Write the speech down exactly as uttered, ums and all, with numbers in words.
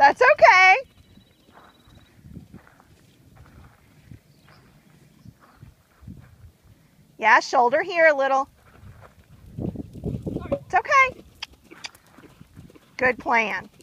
That's okay. Yeah, shoulder here a little. It's okay. Good plan.